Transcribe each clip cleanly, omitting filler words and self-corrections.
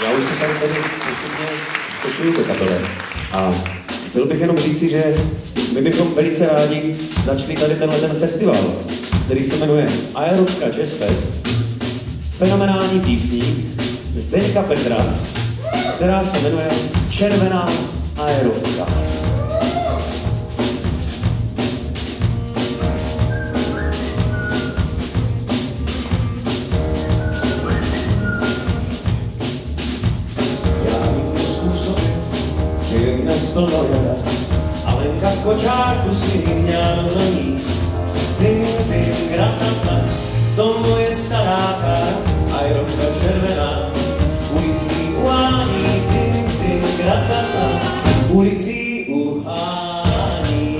Já už se tady postupně zkočuju do kapele. A chtěl bych jenom říci, že my bychom velice rádi začali tady ten festival, který se jmenuje Aerovka Jazz Fest. Fenomenální písní Zdeňka Petra, která se jmenuje Červená aerovka. Dnes plno jara, a Lenka v kočárku si měl na ní. Cink, cink, ratata, to moje stará kára, aerovka červená, ulicí uhání. Cink, cink, ratata, ulicí uhání.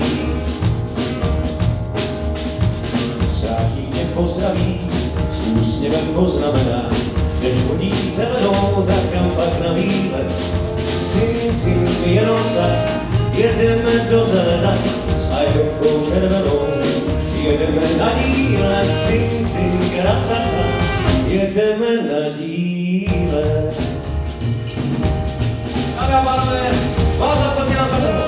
Strážník mě pozdraví, s úsměvem poznamená, než hodí zelenou, tak kam pak na výlet. Cink, cink, jenom tak, jedeme do zelena, s aerovkou červenou, jedeme na díle. Cink, cink, ratata, jedeme na díle. Dámy a pánové, vás na konci nám zařadil.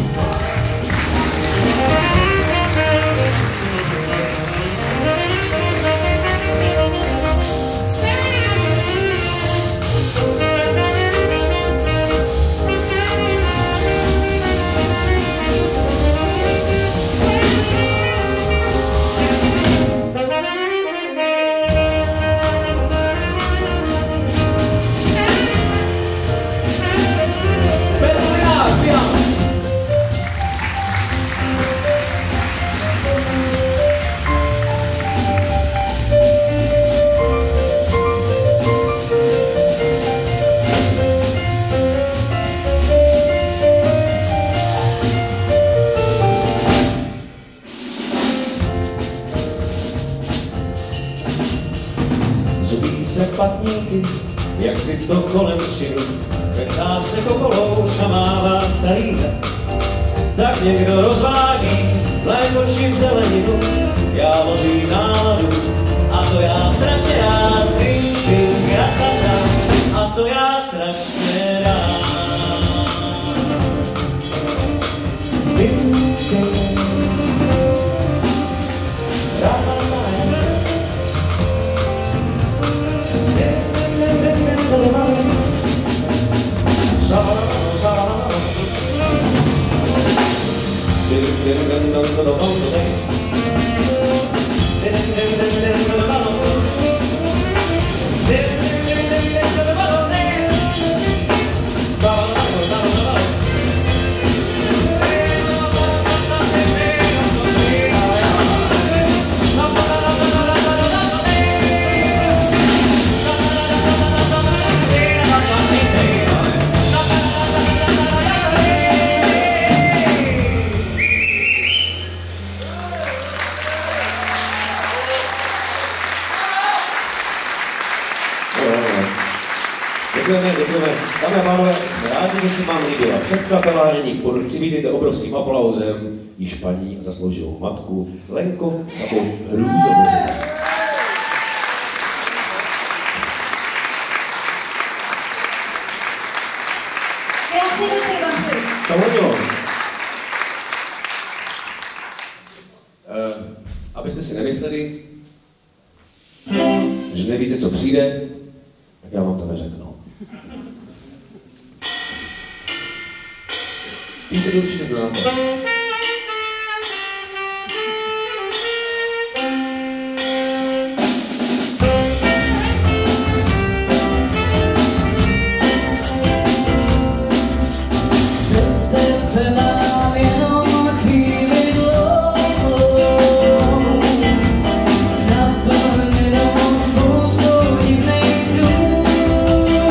Patníky, jak si to kolem všiml, vrtá se kokolouč a mává starýka. Tak někdo rozváží mléko či zeleninu, já vozím náladu, a to já strašně rád. Cink, cink, ratata, a to já strašně rád. Cink, cink, ratata. Děkujeme. Dámy a pánové, jsme rádi, že se vám líbila předkapela, nyní přivítejte obrovským aplauzem již paní a zasloužilou matku Lenku Sabu Hrůzovou. Krásný večer vám přeji. To hodilo. Aby jsme si nemysleli, že nevíte, co přijde, tak já vám to neřeknu. Píseň určitě znáte.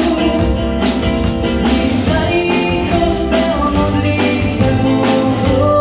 Oh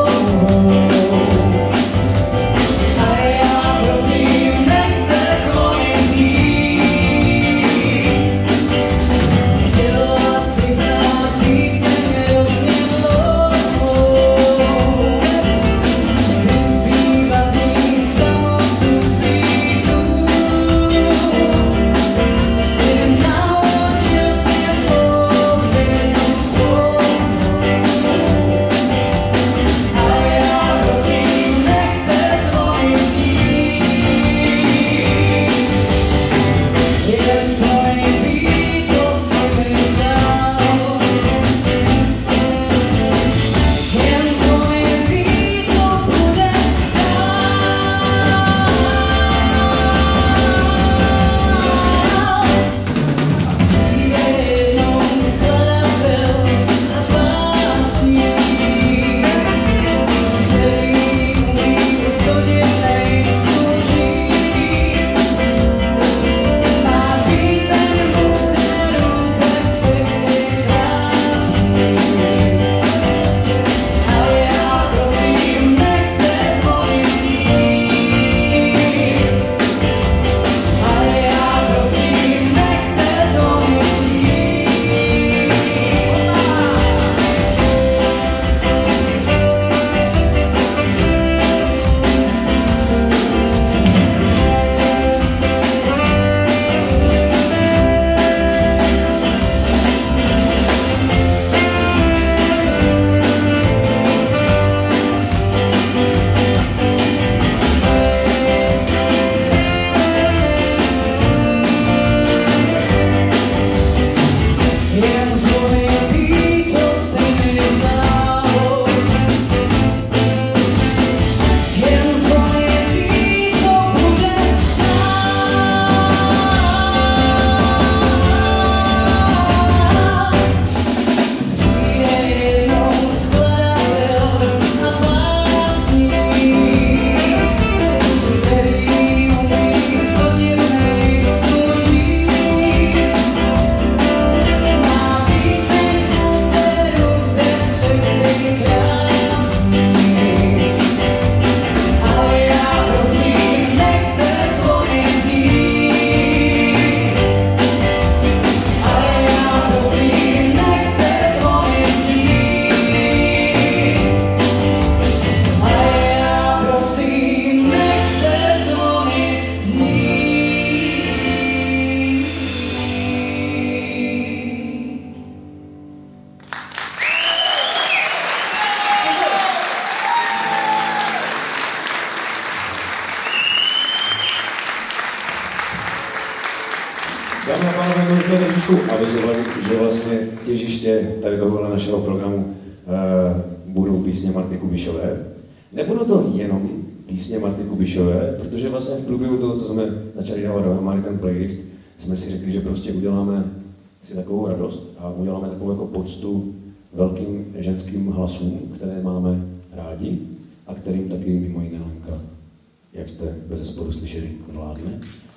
Vážně pánové, my jsme trošičku avizovali, že vlastně těžiště tady tohohle našeho programu budou písně Marty Kubišové. Nebudou to jenom písně Marty Kubišové, protože vlastně v průběhu toho, co jsme začali dávat dohromady ten playlist, jsme si řekli, že prostě uděláme si takovou radost a uděláme takovou jako poctu velkým ženským hlasům, které máme rádi a kterým taky mimo jiné Lenka, jak jste bezesporu slyšeli, vládne.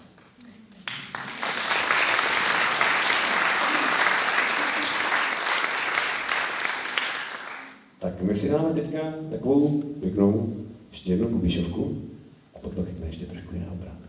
Tak my si dáme teďka takovou pěknou ještě jednu Kubišovku a pak to chytne ještě trošku jiné obrátky.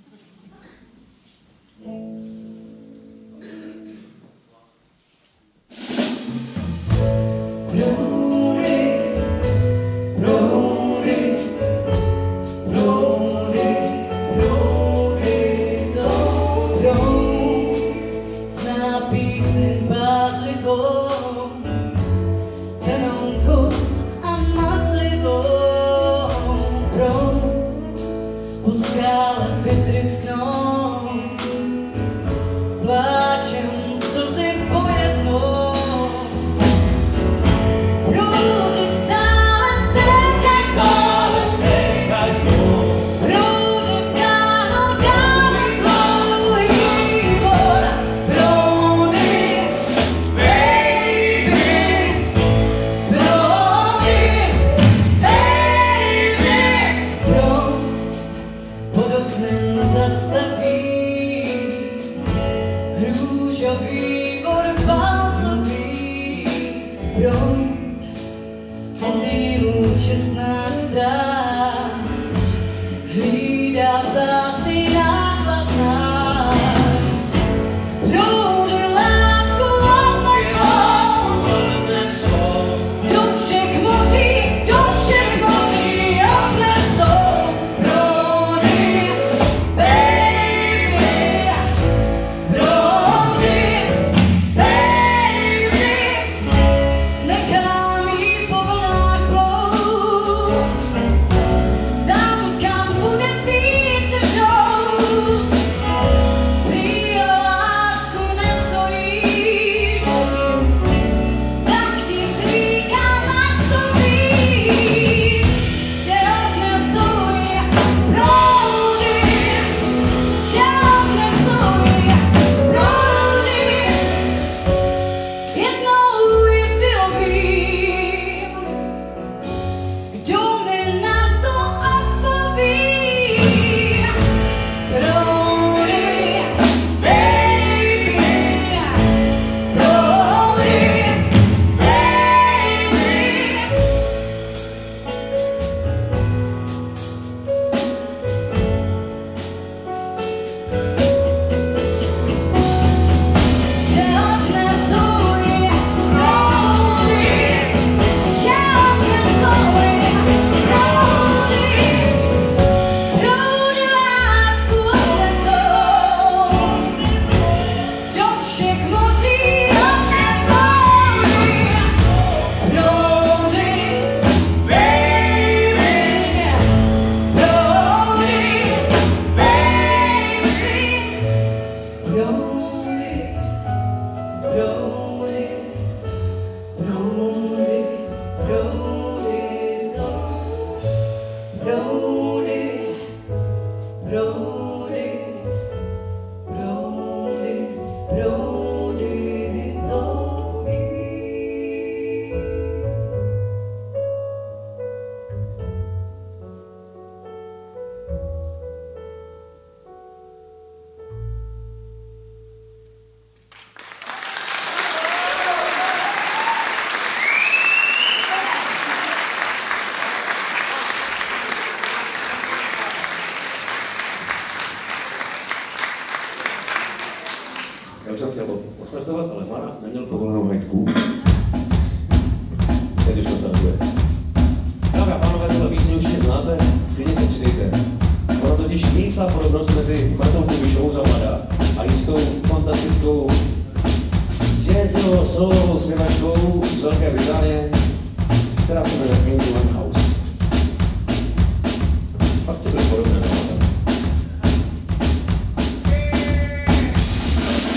Já jsem chtěl ostartovat, ale Mara neměl povolenou hajtku. Teď už to startuje. Dámy a pánové, tohle písně už znáte, klidně se přidejte. Ono totiž místá podobnost mezi Martou Kubišovou za mladá a jistou fantastickou jazzovou solovou zpěvačkou z Velké Británie, která se jmenuje Amy Winehouse. Fakt si byly podobné.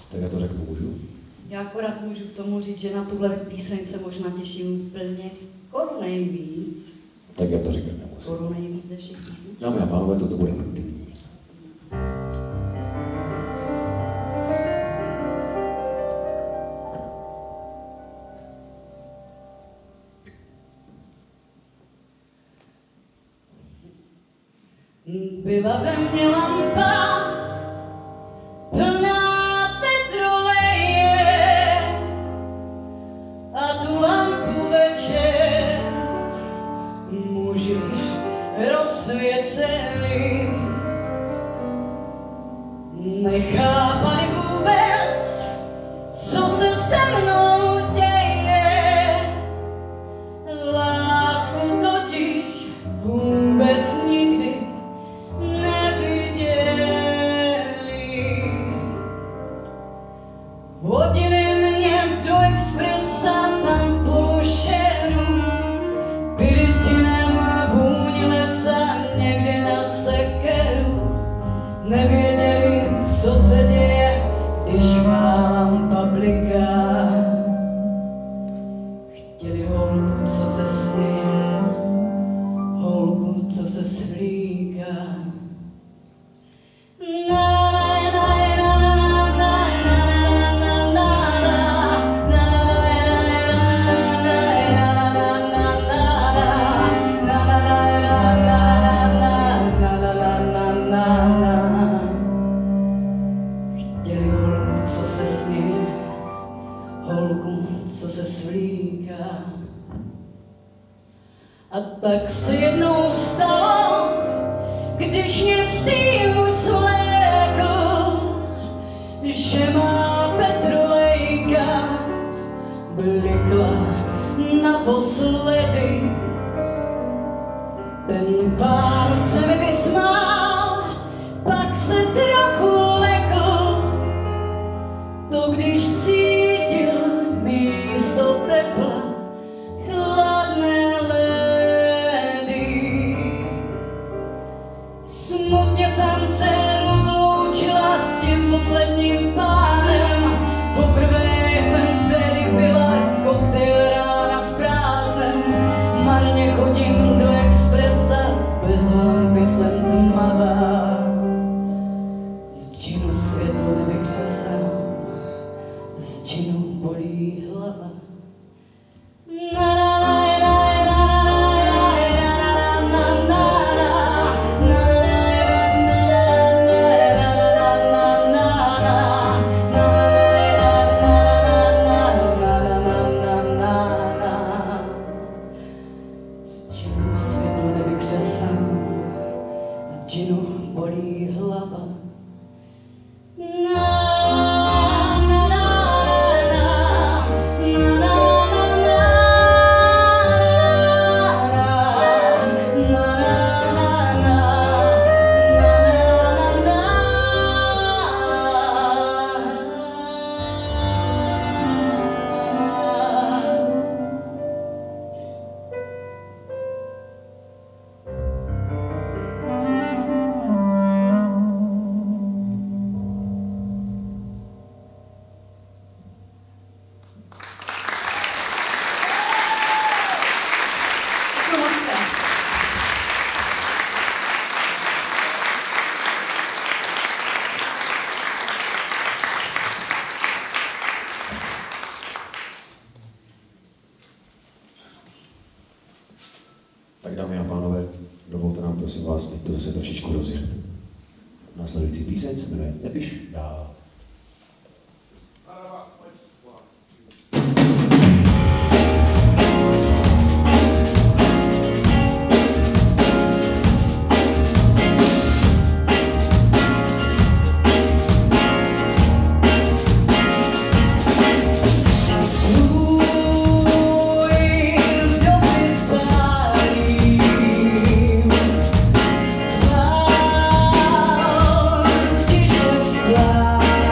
Tak já to řeknu, můžu? Já akorát můžu k tomu říct, že na tuhle píseň se možná těším úplně skoro nejvíc. Tak já to říkám. Skoro nejvíc ze všech písní. Dámy a pánové, toto bude intimní. Byla ve mně lampa plná petroleje a tu lampu večer muži rozsvěceli. Nechápali vůbec, co se se mnou děje. Lásku totiž vůbec nikdy hodili mě do expresa tam v pološeru, pili s džinem a vůni lesa někde na sekeru. Nevěděli, co se děje, když má lampa bliká. Chtěli holku, co se směje, holku, co se svlíká. A tak se jednou stalo, když mě stýl slékl, že má petrolejka blikla naposledy. Ten pán se mi vysmál, pak se trochu lekl, to když cítil místo tepla chladné ledy. Smutně jsem se rozloučila s tím posledním pánem. Poprvé jsem tedy byla koktejl rána s prázdnem. Marně chodím do expresa, bez lampy jsem tmavá. Z džinu světlo nevykřesám, z džinu bolí hlava. Bolí hlava. Tak dámy a pánové, dovolte nám prosím vás teď to zase trošičku rozjet. Následující píseň se jmenuje Nepiš dál. Tiše vzpláč.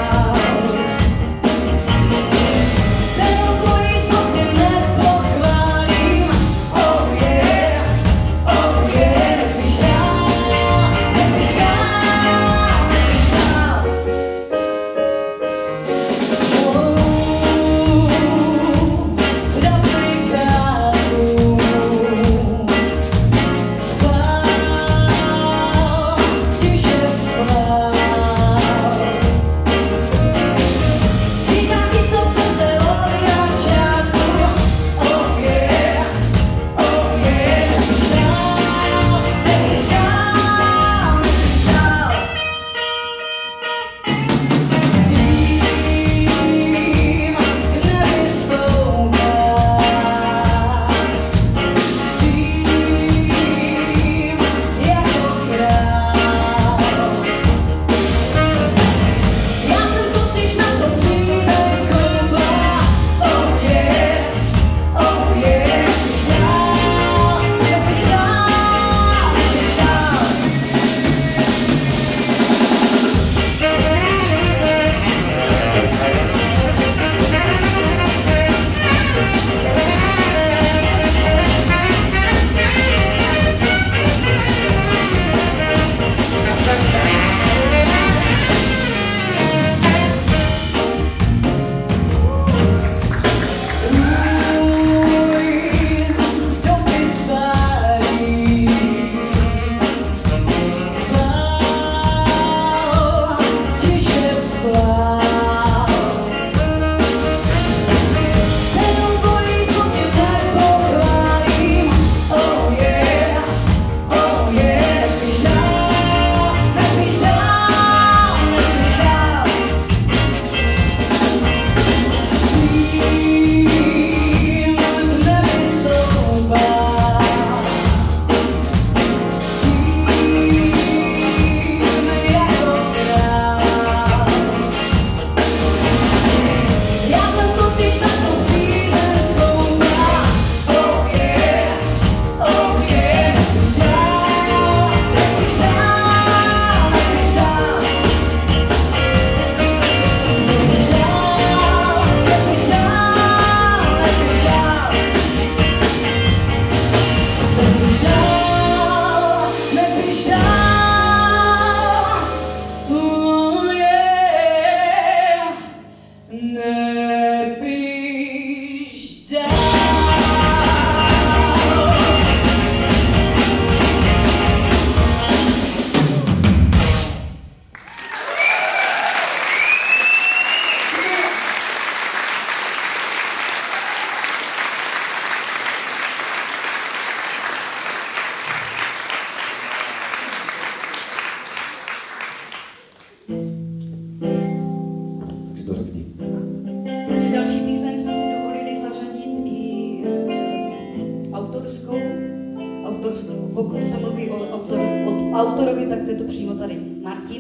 autorovi, tak to je to přímo tady Martin.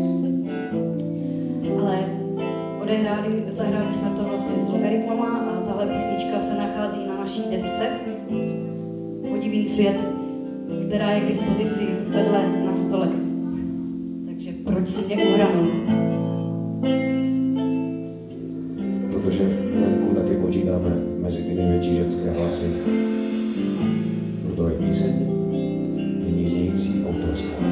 Ale zahráli jsme to vlastně s logaritmama a tahle písnička se nachází na naší desce Podivín svět, která je k dispozici vedle na stole. Takže proč si mě uhranou? Protože Lenku taky počítáme mezi ty největší ženské hlasy. Proto je píseň nyní znějící autorská.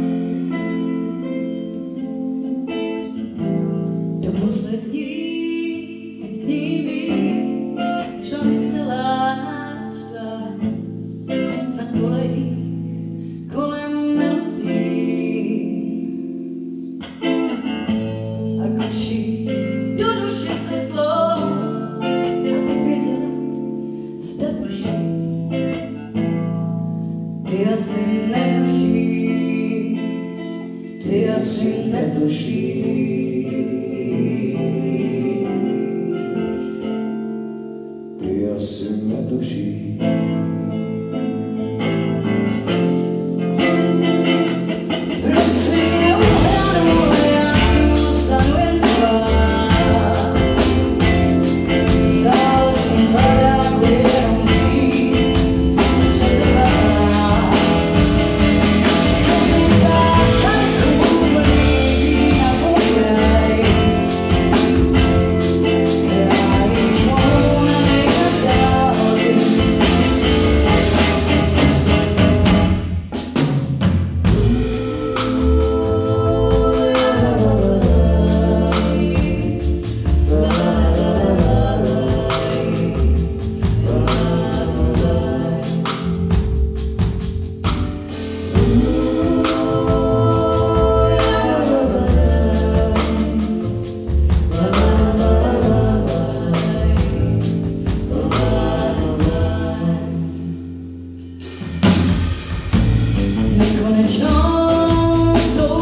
Do poslední dní mi šla mi celá náručka na kolejích kolem meluzí a kuší do duše světlo a tak věděla, zda duši ty asi netušíš, ty asi netušíš. Ty asi netušíš. Proč si mě uhranou, já tu zůstanu jen tvá. Záleží padáku jenom zí, si přetrvá. Komunita tady úplný na pokraj. Já již mohu nenechat dál. Nekonečnou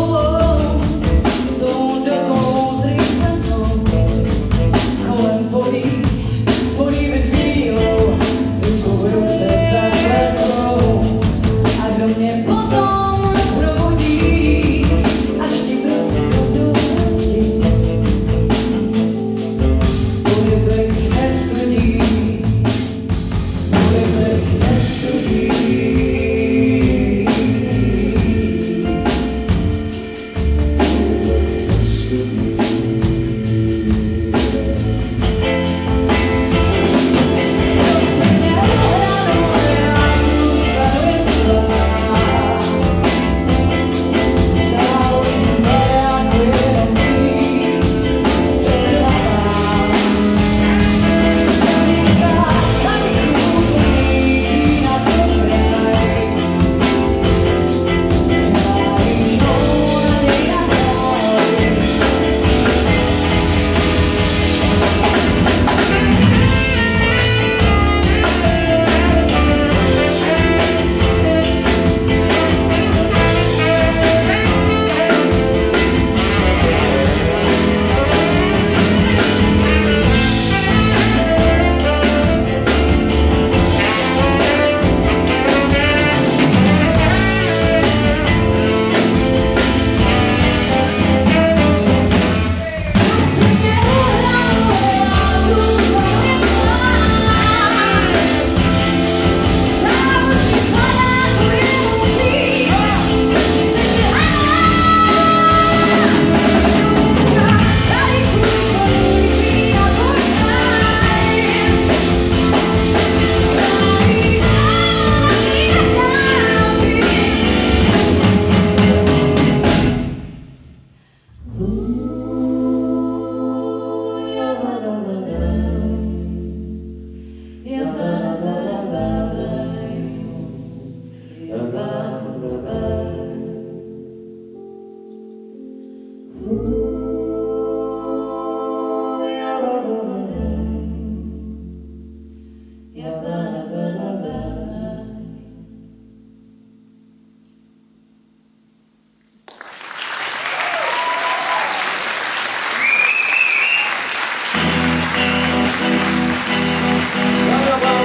tou dobou zrychlenou kolem polí ve chvílou, ruku v ruce za klesou a kdo mě potom probudí, až ti prostě dohodí. Polibek nestudí, polibek nestudí.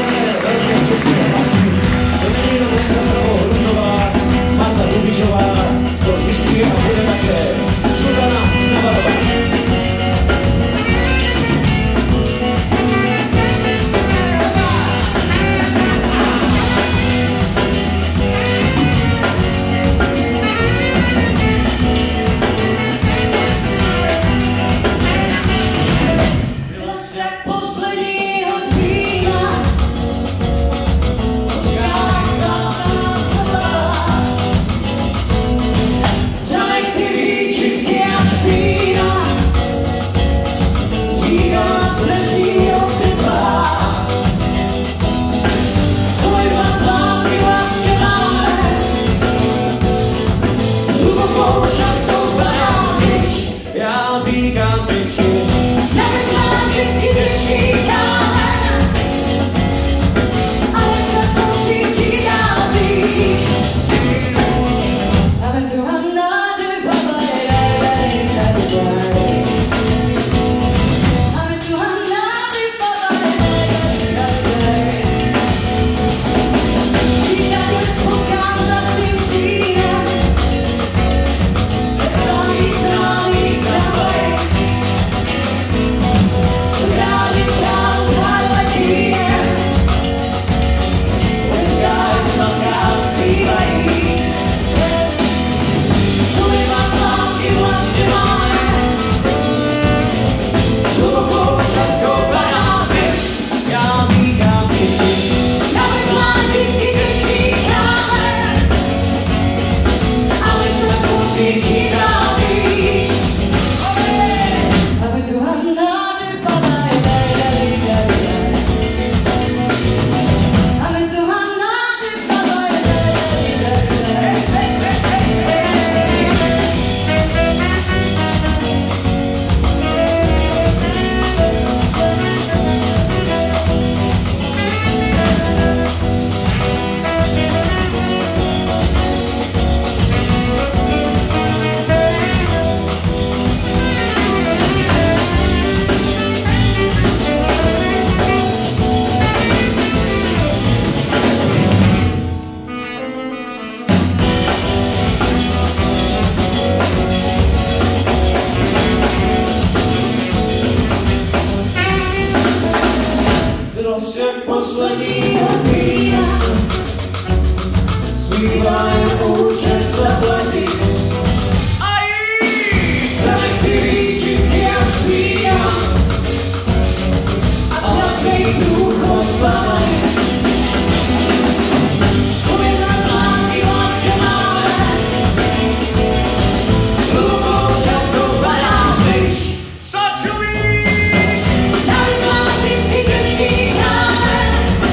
Marta Rubišová, vždycky těžký kámen, ale světlo cítí dál blíž. A tu Hanna, ty papa, posledního vína zpívá jen účet zaplatí a jít selektivní čitky a svíja a takový průchod pálí. Co je na lásky vlastně máme, hlubou šatkou padá zvyš. Co čumíš? Tady má vždycky těžký kámen,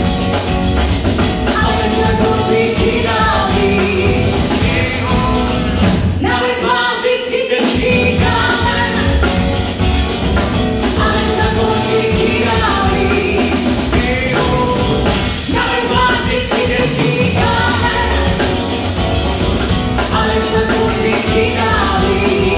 ale šatkou cítí dál blíž. Navek má vždycky těžký kámen, ale šatkou cítí dál blíž. Navek má vždycky těžký kámen, ale šatkou cítí dál blíž.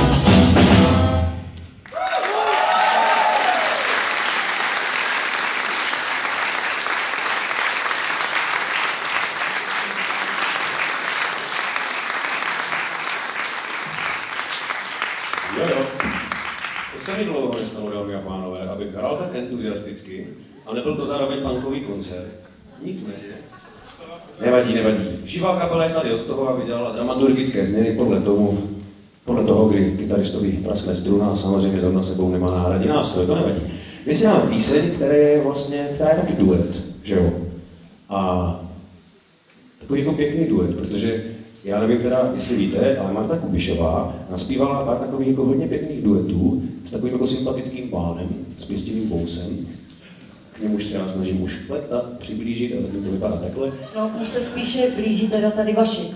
Jo. To se mi dlouho nestalo, dámy a pánové, abych hrál tak entuziasticky a nebyl to zároveň punkový koncert. Nicméně. Nevadí. Živá kapela je tady od toho, aby dělala dramaturgické změny podle toho, kdy kytaristovi praskne struna a samozřejmě zrovna sebou nemá náhradní nástroj, to nevadí. My si dáme píseň, která je taky duet, že jo? A takový jako pěkný duet, protože já nevím teda, jestli víte, ale Marta Kubišová naspívala pár takových jako hodně pěkných duetů s takovým jako sympatickým pánem, s pěstivým vousem. K němuž se já snažím už leta přiblížit a zatím to vypadá takhle. No, on se spíše blíží teda tady Vašek.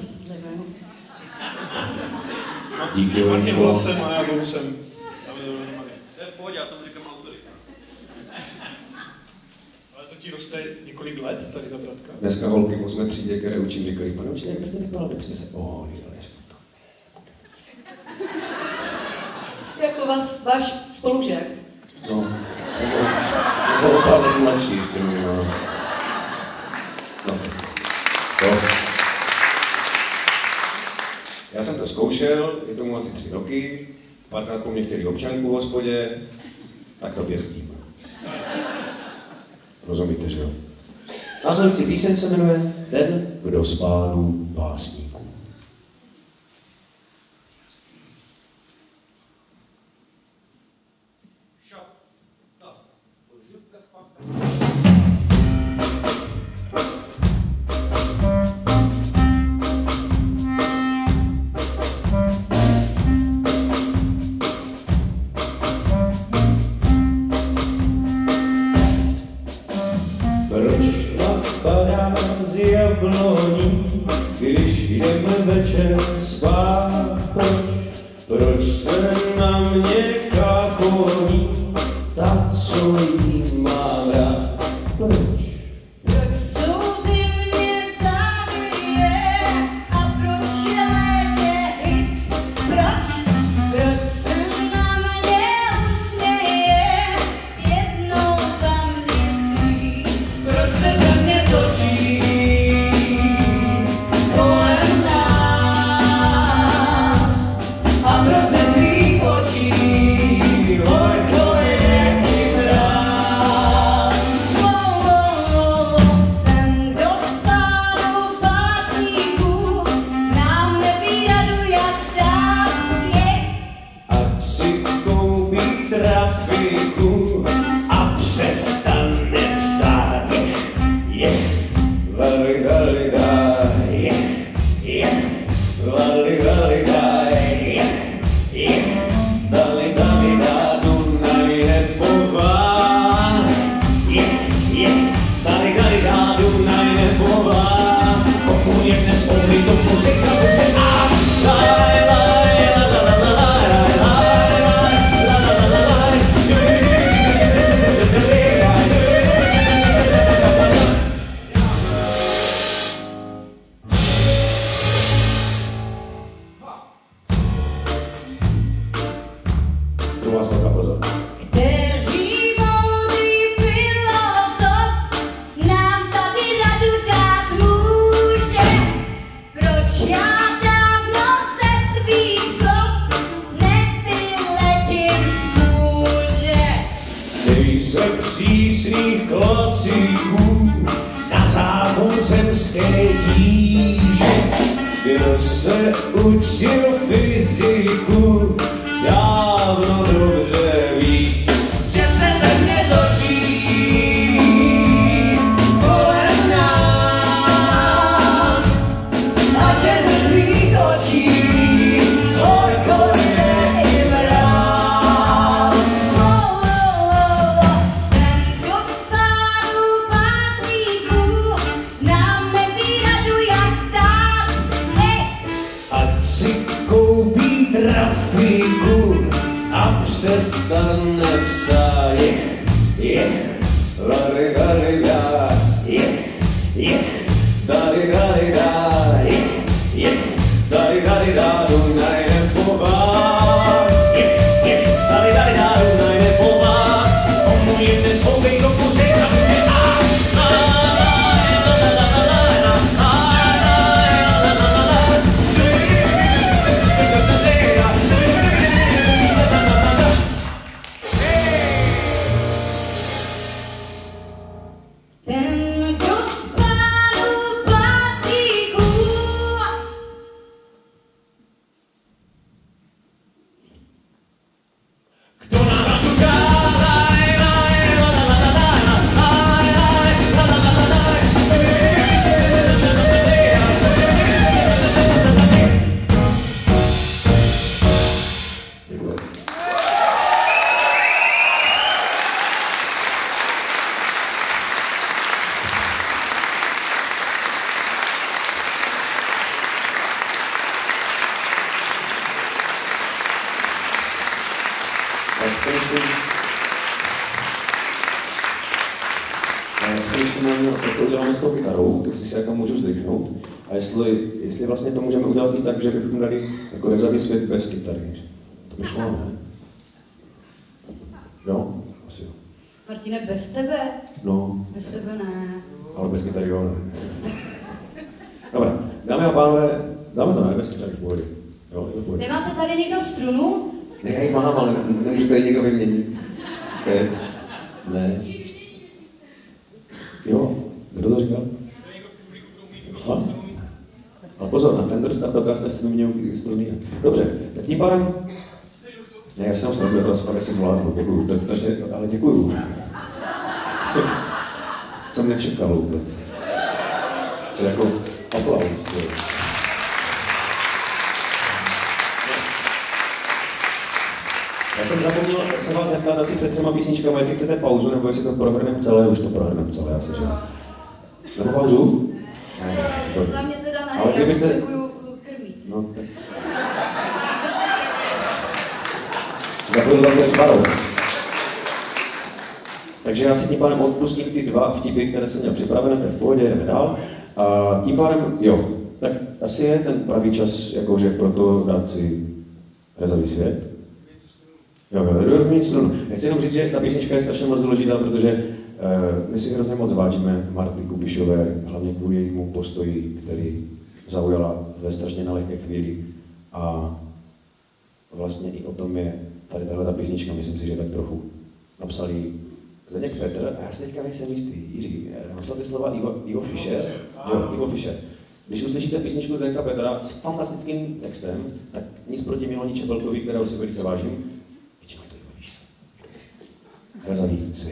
Díky, Martin Lenko. hlasem a já vousem. To je v pohodě, já tomu říkám autorita. Ale to ti roste několik let, tady ta bratka. Dneska holky v 8. třídě, které učím, říkají, pane učitě, jak byste vypadal, kdybyste se oholili, ale řeknu to. Jako váš spolužák. No, nebo o pár let mladší ještě mi, no. Já jsem to zkoušel, je tomu asi 3 roky, párkrát po mě chtěli občanku v hospodě, tak to pěstím. Rozumíte, že jo? Následující píseň se jmenuje Ten, kdo z pánů básníků. Proč napadá z jabloní, když jde na mě káponí, ta, co jí mám rád. Proč? Proč souzy mě závěje a proč je létě hit? Proč se na mě usměje, jednou za měsíc? Proč se ze mě točí kolem nás? A proč se tvých očí horko je i mráz? Ten, kdo spál u pásníků, nám neví radu, jak dát je. Ať si koupí trafiku a přestane psát je, lali, lali, dá, je, lali, lali, dá, je, dali, dali, dá, Dunaj nepová, je, dali, dali, dá, Dunaj nepová, pokud je dnes volný, to muzika bude a laj, laj, la, la, la, la, laj, laj, laj, la, la, la, la, laj, pro vás velká pozor. Který moudrý filozof nám tady radu dát může? Proč já dávno ze tvých slov nevyletím z kůže? Dej se přísných klasiků na zákon zemské tíže. Kdo se učil fyziku, dávno dobře ví, že se země točí kolem nás a že ze tvých očí horko je i mráz. Ten, kdo spál u pásníků, nám neví radu, jak dát je. Ať si koupí trafiku a přestane psát je, lali, lali, dá, je, dali, dali, dá, je, dali, dali, dá, Dunaj nepová, je, dali, dali, dá, Dunaj nepová, komu je dnes volný, do muzika bude a Ten, kdo spál u pásníků, kdo nám radu dá, laj, laj, la, la, la, la, la, laj, laj, la, la, la, la, laj. Děkuji. Jak to uděláme s tou kytarou, tak si jako můžu zdvihnout. A jestli vlastně to můžeme udělat i tak, že bychom dali jako rezavý svět bez kytary. To by šlo, ne? Jo? Asi jo. Martine, bez tebe? No, Bez tebe ne. ale bez kytary jo, ne? Dobrá, dámy a pánové, dáme to ne, bez kytary, v pohodě. Jo, je to v pohodě. nemáte tady někdo strunu? Ne, já ji mám, ale nemůže tady někdo vyměnit. Teď. Ne. Jo, kdo to říkal? Fakt? Ale pozor, na Fender Stratocaster se vyměňují struny. Dobře, tak tím pádem... Ne, já jsem se to fakt asi zvládnu, děkuju, to je strašně, ale děkuju. Jsem nečekal vůbec. To je jako aplaus. Já jsem zapomněl se vás zeptat asi před 3 písničkami, jestli chcete pauzu, nebo jestli to prohrneme celé, už to prohrneme celé, asi, že? Nebo pauzu? Ne, Za mě teda ne, ale já kdybyste... potřebuju krmit. No, tak... Zapojil velké barou. Takže já si tím pádem odpustím ty 2 vtipy, které jsem měl připravené, to je v pohodě, jdeme dál. A tím pádem, jo, tak asi je ten pravý čas, jakože proto dát si Rezavý svět. Jo, já chci jenom říct, že ta písnička je strašně moc důležitá, protože my si hrozně moc vážíme Marty Kubišové, hlavně kvůli jejímu postoji, který zaujala ve strašně nelehké chvíli. A vlastně i o tom je tady tahle písnička, myslím si, že tak trochu napsal ji Zdeněk Petr, a já si teďka nejsem jistý, Jiří, napsal ty slova Ivo Fischer, jo, Ivo Fischer. Když uslyšíte písničku Zdeňka Petra s fantastickým textem, tak nic proti Miloní Čepelkovi, kterou si velice vážím, většinou to Ivo Fischer. Rezavý svět.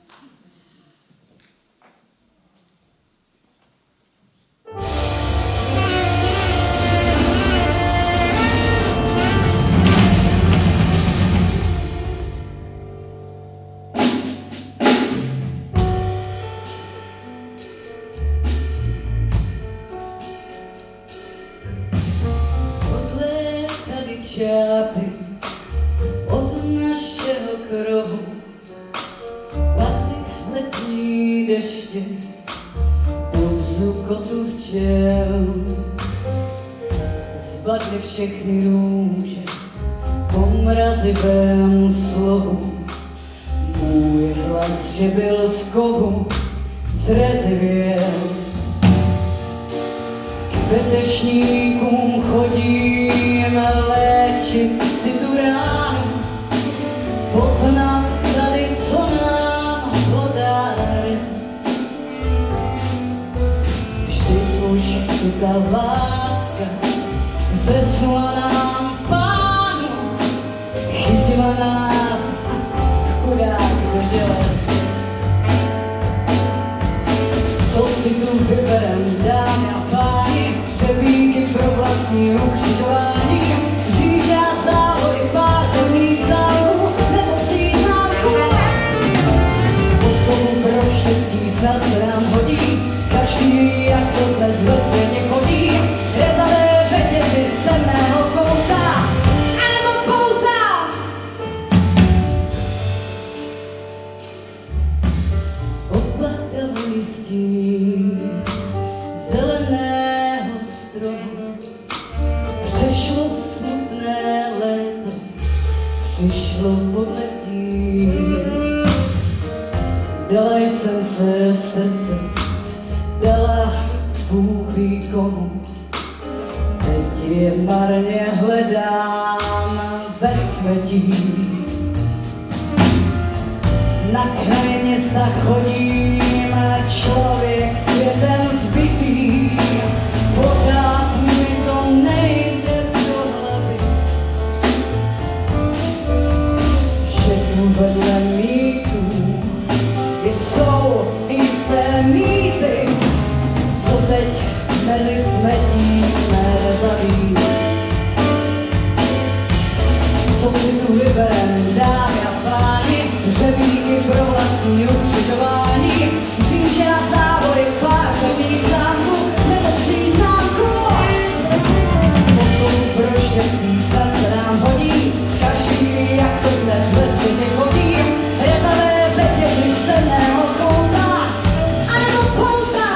Od našeho krohu padly letní deště do vzukotu včel. Zbadly všechny růže po mrazivém slovu. Můj hlas, že byl z kovu, zrezivěl. K vetešníkům chodím léčit si tu ránu, poznat tady, co nám podá dnes. Vždy už ta láska zesnula nám v pánu, chytila nás chudák do děle. Co si tu vyberem, dámy a páni, řebíky pro vlastní ukřižování, říže a závody, pár temných zálů, nebo příznávku. Podporu pro štěstí snad se nám hodí, každý jak to dnes ve světě chodí, rezavé řetězy z temného kouta, anebo pouta. Opadalo listí zeleného stromu, přešlo smutné léto, přišlo podletí. Dala jsem se srdce, dala Bůh ví komu, teď je marně hledám ve smetí. Na kraji města chodím, člověk světem zbytý, pořád mi to nejde do hlavy, že tu vedle mýtů jsou jisté mýty, co teď mezi smetí nezaví. Co si tu vyberem, dámy a páni, řebíky pro vlastní ukřižování, říže a závody, pár pevných zámků, nebo příznámku. Podporu pro štěstí snad se nám hodí, každý jak to dnes ve světě chodí, rezavé řetězy z temného kouta, anebo pouta.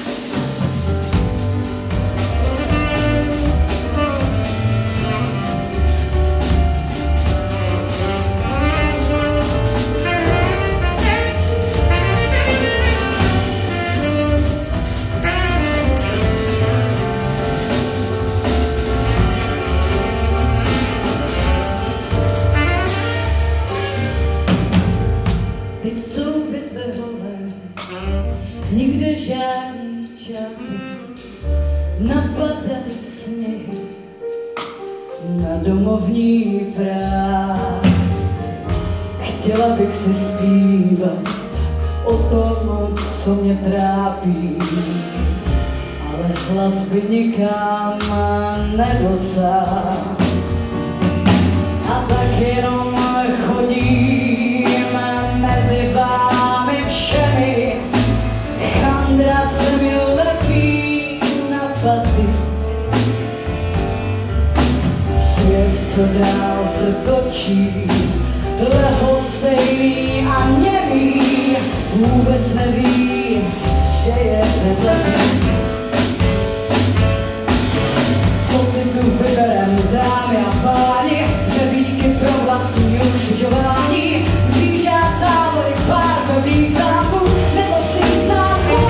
Teď jsou bitve holé, nikde žádný čapy, napadaly sněhy na domovní práh. Chtěla bych si zpívat o tom, co mě trápí, ale hlas by nikam nedosáhl. A tak jenom chodím mezi vámi všemi, chandra se mi lepí na paty. Svět, co dál se očí, lehostejný a němý, vůbec neví, že je nezlatý. Co si tu vyberem, dámy a páni, řebíky pro vlastní ukřižování, říže a závody, pár pevných zámků, nebo tři zámků.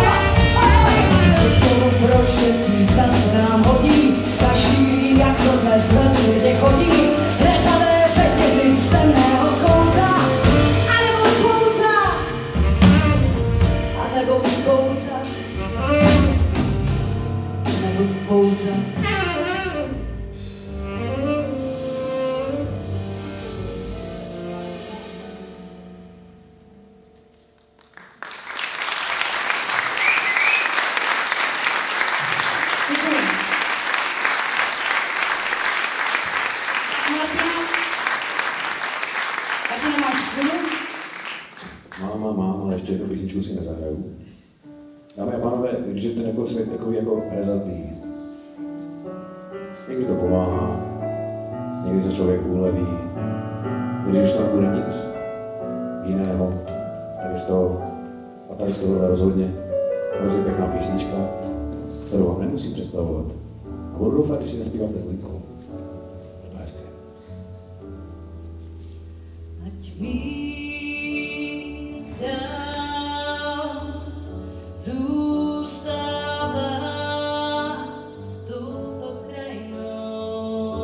To pro štěstí snad se nám hodí, každý ví, jak to dnes ve světě chodí. Rezavé řetězy z temného kouta, anebo pouta, anebo pouta, anebo pouta. Mám, ale ještě jednu písničku si nezahraju. Dámy a pánové, když je ten jako svět takový jako rezatý, někdy to pomáhá, někdy se člověk uleví, když tam bude nic jiného, tady z toho rozhodně hrozně pěkná písnička, kterou vám nemusím představovat. A budu doufat, když si zaspíváte s Linkou. To je hezké. Ať mi dál zůstává s touto krajinou.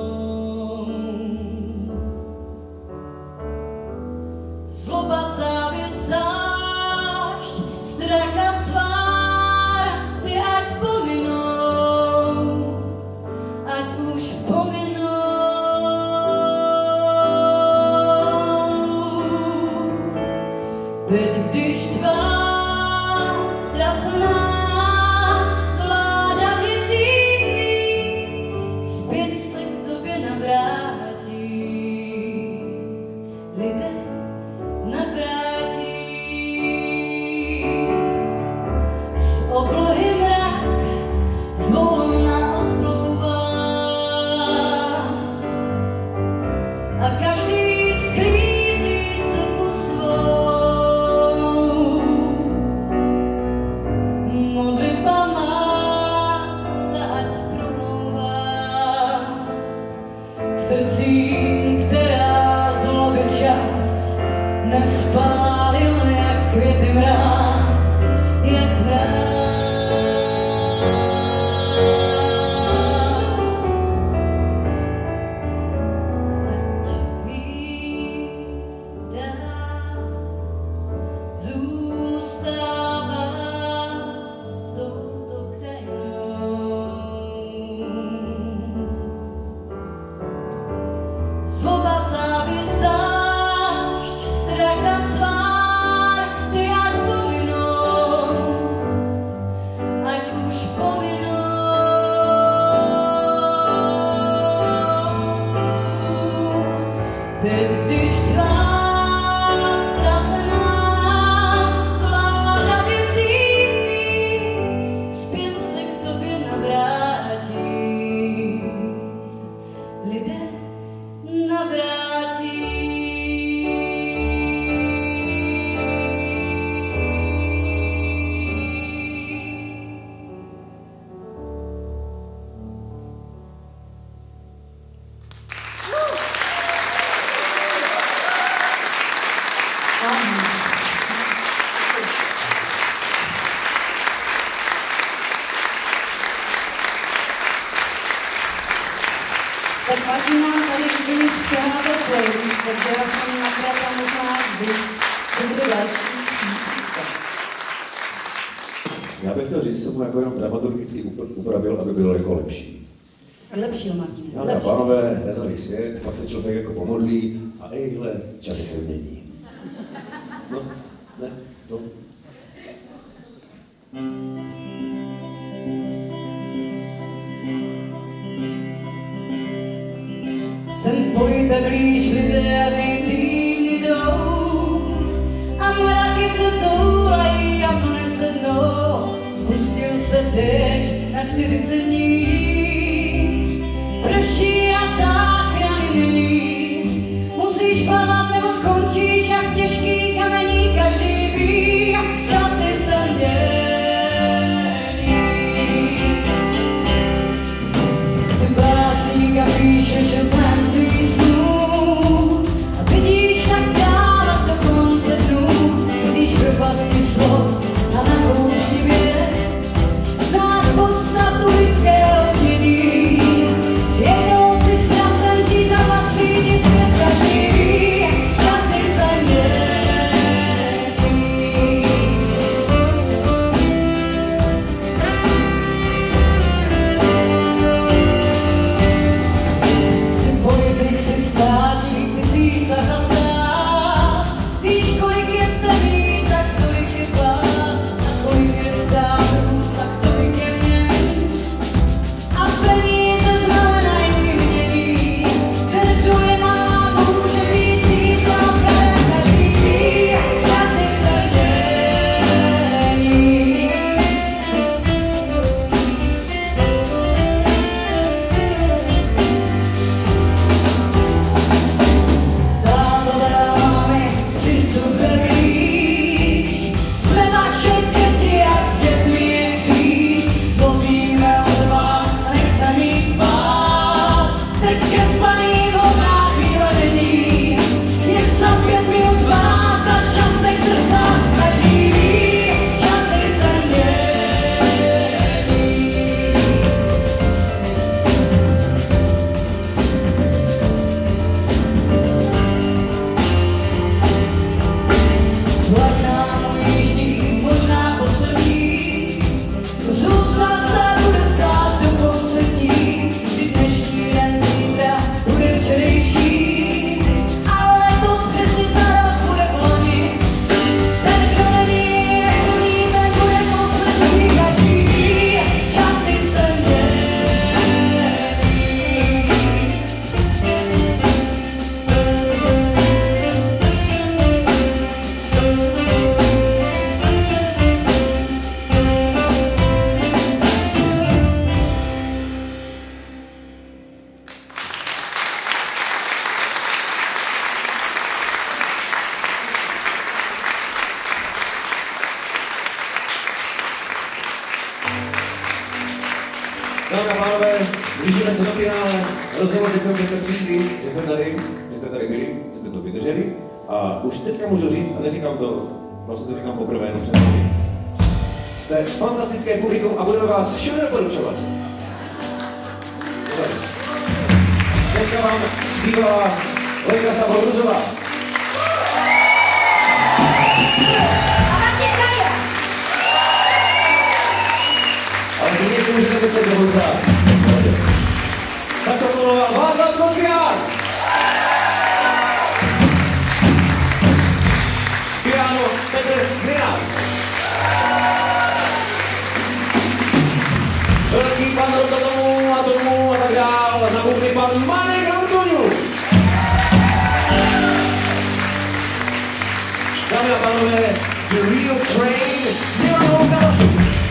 Zloba, závěst, zášť, strach a svár, ty ať pominou, ať už pominou. Teď, když tvá ztracená vláda mě cítí, zpět se k tobě navrátí. Lidé navrátí. Z oblohy mrak zvolna odplouvá a každý sklízí srpu svou. Modlitba má, ta ať promlouvá k srdcím, která zloby čas nespálil jak květy mráz, jak mráz. Ať mi dál zůstává s touto krajinou. Zloba, závěst, zášť, strach a svár, ty ať pominou, ať už pominou. Teď, když tvá ztracená vláda mě cítí, zpět se k tobě navrátí. Lidé navrátí. Tak Martina tady chvíli přehádat playlist, takže já jsem nakráta možná víc. To bude další. Já bych chtěl říct, že jsem mu jako jenom dramaturgicky upravil, aby bylo jako lepší. Lepší, Martina. Dámy a pánové, rezavý svět, pak se člověk jako pomodlí a ejhle, časy se mění. No, ne, co? Sem pojďte blíž, lidé, kdy týdny jdou a mraky se toulají a to nesednou. Spustil se déšť na 40 dní, prší a záchrany není, plavat nebo skončíš jak těžký kamení, každý ví, časy se mění. Jsi básník a píšeš o tajemství snů a vidíš tak dál až do konce dnů, vidíš propasti slov a na pouštivě znáš podstatu lidského dění. Jednou si ztracen, zítra patří ti zpět, každý ví, časy se mění. Jsi politik, jsi státník, jsi císař a stát. Víš, kolik je zemí, tak tolik je vlád, a kolik je států, tak tolik je měn. A peníze znamenají vymění, ten, kdo je má, může být zítra kraj, každý ví, časy se mění. Tátové dámy, přistupte blíž, jsme vaše děti a zpět mi je kříž. Zlobíme od vás a nechceme jít spát, teď ke spaní vodná chvíle není. Je za 5 minut 12 a čas nechte stát, každý ví, časy se mění. Vlak nám ujíždí, možná poslední, zůstat se bude stát do konce dní. Vždyť dnešní den zítra bude včerejší, ale letos přesně za rok bude vloni. Ten, kdo není jako ní, ten bude poslední, každý ví, časy se mění. Dámy a pánové, blížíme se do finále. Hrozně moc děkuji, že jste přišli, že jste tady byli, že jste to vydrželi. A už teďka můžu říct, a neříkám to, vlastně to říkám poprvé, jenom před námi. Jste fantastické publikum a budeme vás všude doporučovat. Dneska vám zpívala Lenka Saboruzová. Ale klidně si můžete myslet do konce. Saxofonoval Václav Kocián. Piano Petr Krynář. Velký pan do tomu a tak dál. Na bubny pan Marek Antoniu. Dámy a pánové, The Real Train, Milan Houkavský.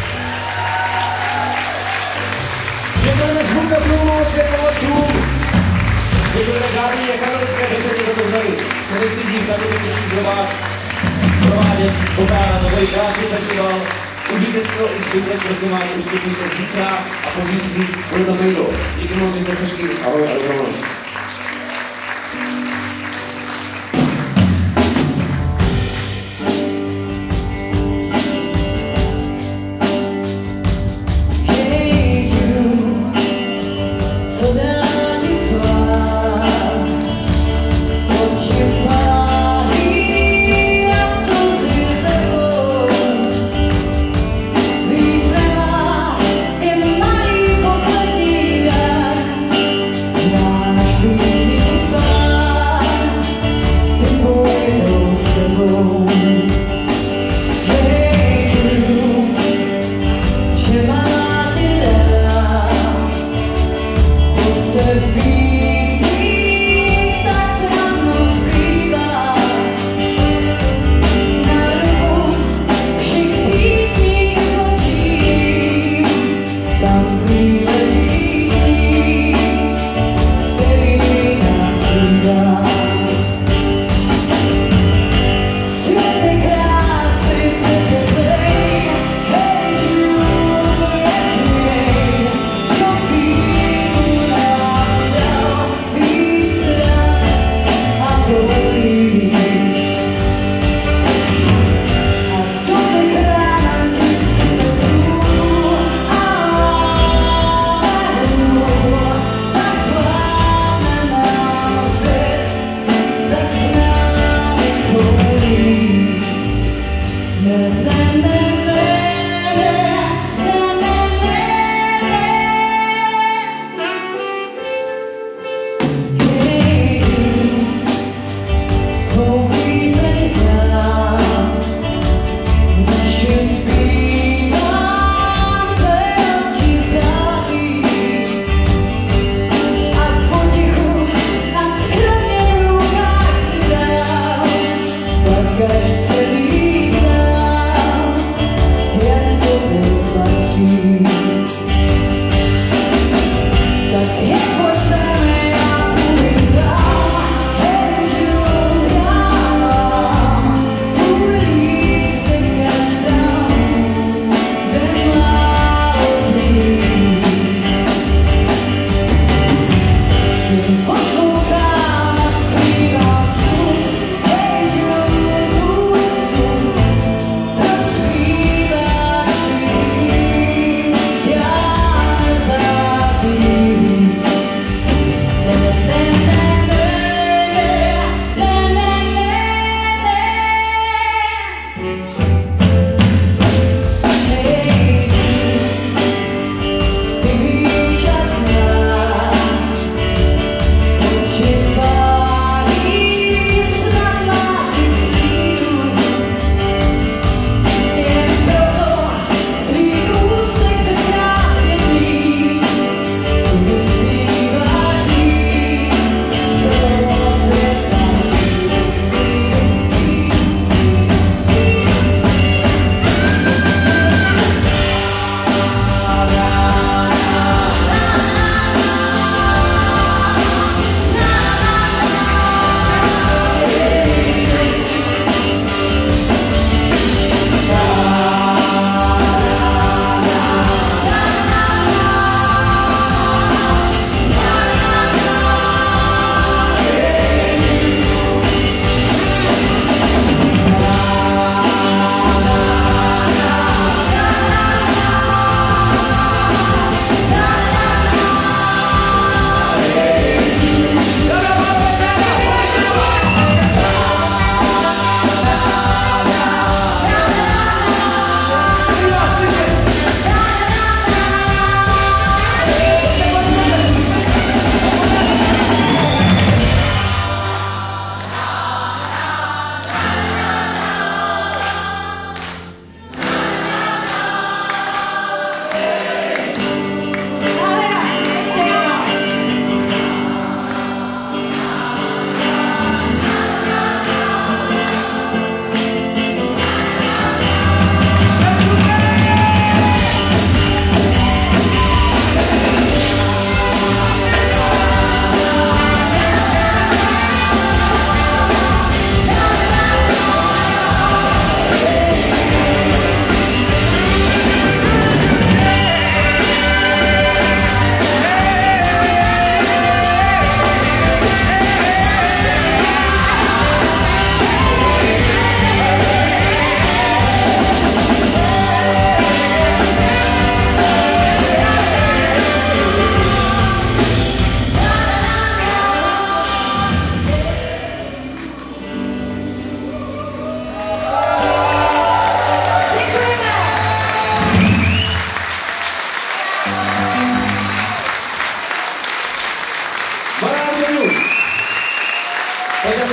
Děkujeme zvukařům, světlovačům, děkujeme Gární a Katolické besedy, za to znali. Se nestydí v takových těžkých dobách provádět, pokládat takový krásný festival. Užijte si to i zbytek, prosím vás, uskutečníte zítra a pozítří bude to mejdo. Díky moc, že jste přišli. Ahoj a dobrou noc. Náš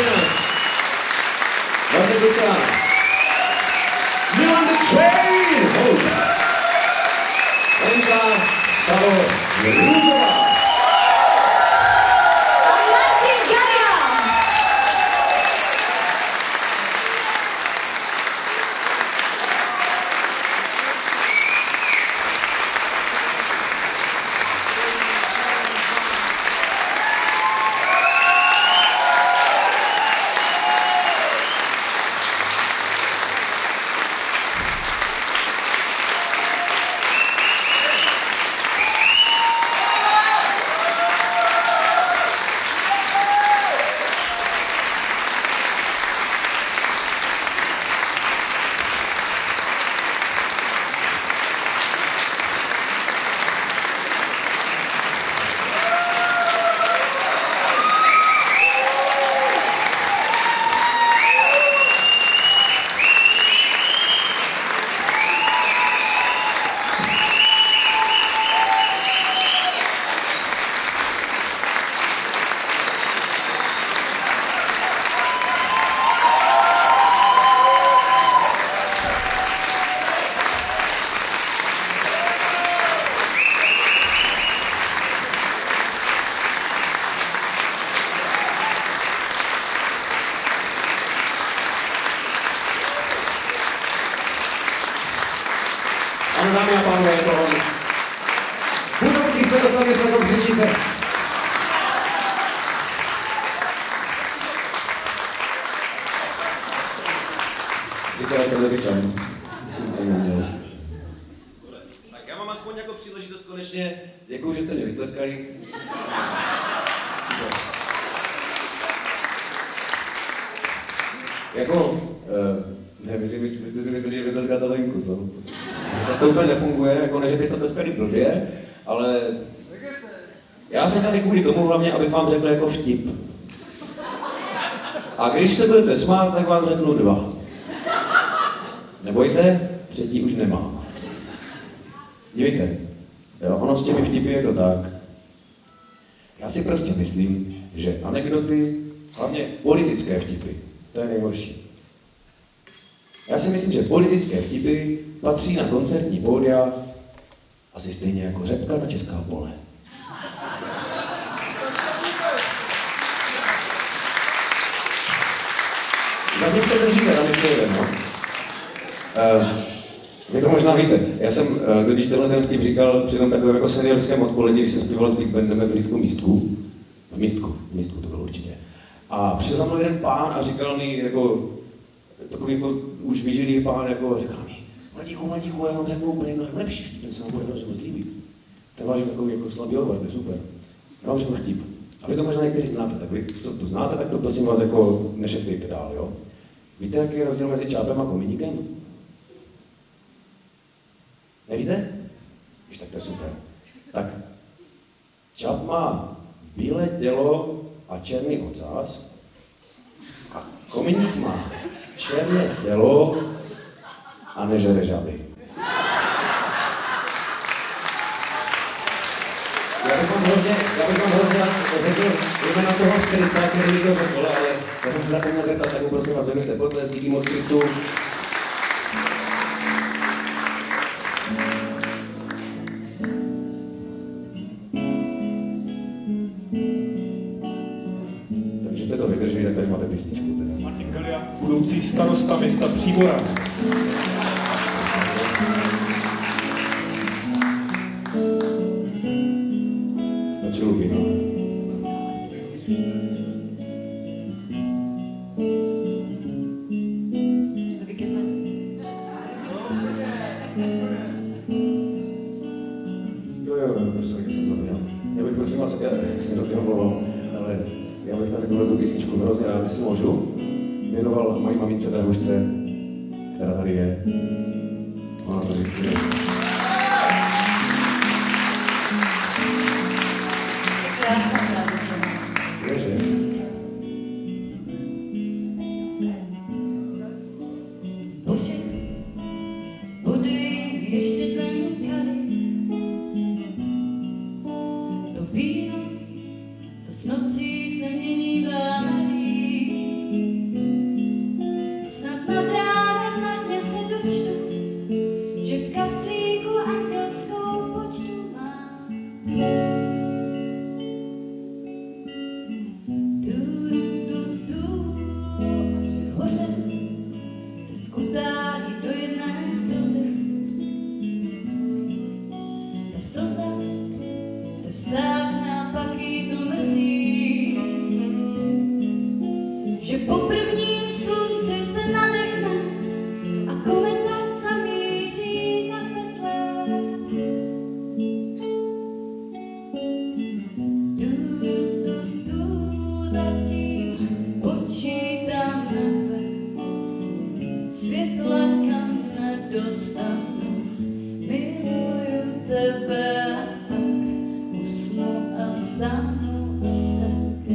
Martina, Martin Kuca, Milan the Train, Lenka Salo Růžová. Ano, dámy a pánové, je to on. Budoucí Světoslavy Svatokřičice. Říkám. Tak já mám aspoň jako příležitost konečně. Děkuju, že jste mě vytleskali. Jako, ne, vy jste si mysleli, že vytleskáte Lenku, co? Tak to úplně nefunguje, jako ne, že byste tleskali blbě, ale já jsem tady kvůli tomu hlavně, abych vám řekl jako vtip. A když se budete smát, tak vám řeknu 2. Nebojte, 3. už nemám. Dívejte, jo, ono s těmi vtipy je to tak. Já si prostě myslím, že anekdoty, hlavně politické vtipy, to je nejhorší. Já si myslím, že politické vtipy patří na koncertní pódia asi stejně jako řepka na česká pole. Zatím se držíte na mysli, no. Vy to možná víte. Já jsem, když tenhle vtip říkal při tom takovém jako seniorském odpolední, když jsem zpíval s Big Bandem v Lidku Místku. V Místku to bylo určitě. A přišel za mnou jeden pán a říkal mi, jako, takový jako už vyžilý pán, jako říkal mi, mladíku, já vám řeknu úplně mnohem lepší vtip, ten se vám bude hrozně moc líbit. Ten váš je takový jako slabý hovor, to je super. Já vám řeknu vtip. A vy to možná někteří znáte, tak vy, co to znáte, tak to prosím vás jako nešeptejte dál, jo? Víte, jaký je rozdíl mezi čápem a kominíkem? Nevíte? Když tak to je super. Tak, čáp má bílé tělo a černý ocas a kominík má černé tělo a nežere žaby. Já bych vám hrozně řekl jméno toho skryca, který mi to řekl, ale já jsem se zapomněl zeptat, tak mu prosím vás věnujte potlesk, díky moc skrycům. Takže jste to vydrželi, tak tady máte písničku. Martin Galia, budoucí starosta města Příbora. Stačí lupí, no. Jste vykecat? Jo, prosím, jak jsem zapomněl. Já bych prosím vás, já jsem hrozně omlouval, ale já bych tady tuhle písničku hrozně rád, jestli můžu, věnoval mojí mamince Drahušce, která tady je. Ona to vždycky je. Ježe. Bože, buduj ještě ten kalich, to víno, co s nocí se měnívá na líh. skutálí do jedné slzy. Ta slza se vsákne a pak jí to mrzí, že po prvním slunci se nadechne a kometa zamíří na Betlém. Zatím počítám nebe, světla kam nedostanu, miluju tebe a pak usnu a vstanu a tak.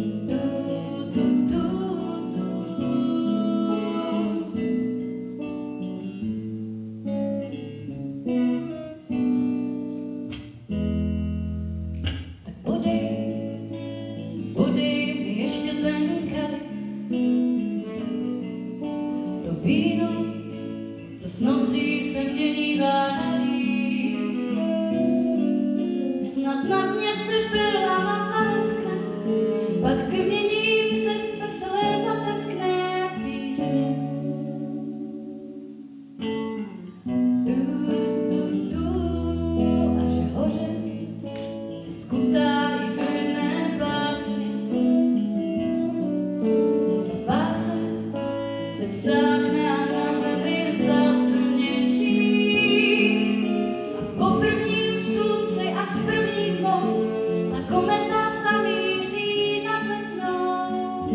Tak podej mi ještě ten kalich, to víno, co s nocí se měnívá na líh. Snad na dně si perlama zaleskne, pak vyměním se v veselé zateskné písně. A že hoře se skutálí do jedné básně. Báseň se vsákne a na zemi zasněží. A po prvním slunci a s první tmou ta kometa zamíří nad Letnou.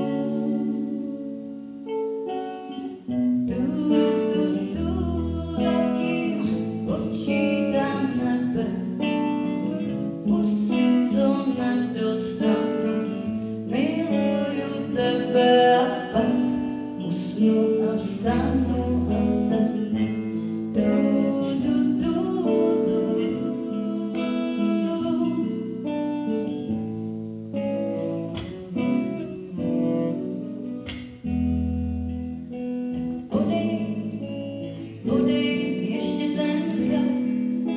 Zatím počítám nebe, pustit, co nedostanu, miluju tebe a pak usnu a vstanu a tak. Podej mi ještě ten kalich,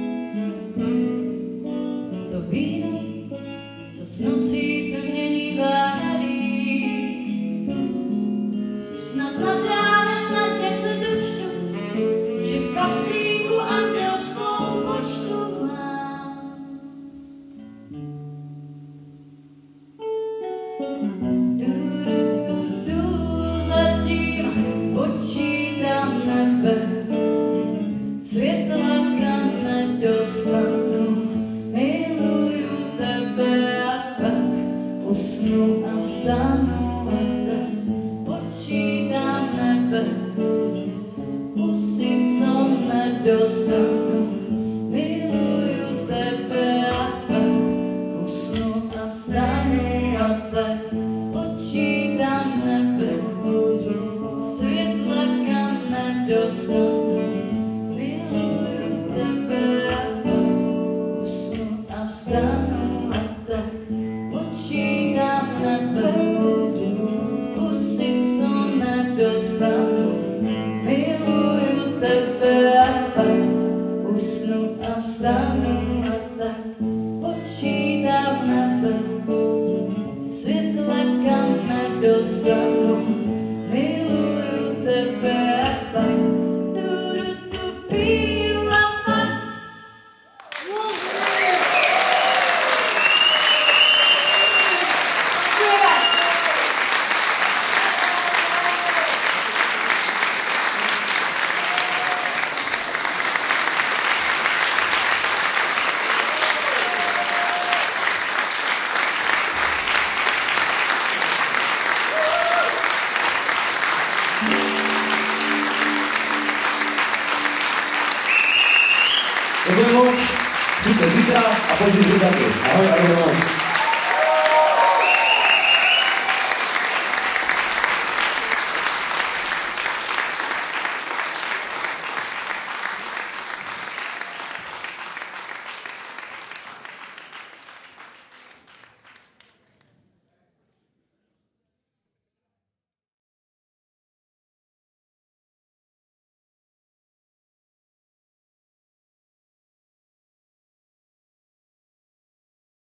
to víno, co s nocí se měnívá na líh. Snad nad ránem na dně se dočtu, že v kastlíku andělskou počtu mám. Zatím počítám nebe, světla kam nedostanu, miluju tebe a pak usnu a vstanu a tak. Počítám nebe, pustit, co nedostanu, miluju tebe a pak usnu a vstanu a tak. Počítám nebe, světla kam nedostanu, miluju tebe a pak usnu a vstanu a tak. Počítám nebe, pustit, co nedostanu, miluju tebe a pak usnu a vstanu a tak. Počítám nebe, světla kam nedostanu, miluju tebe a pak piju a pak. Děkuji moc, přijďte zítra a později taky. Ahoj a dobrou noc.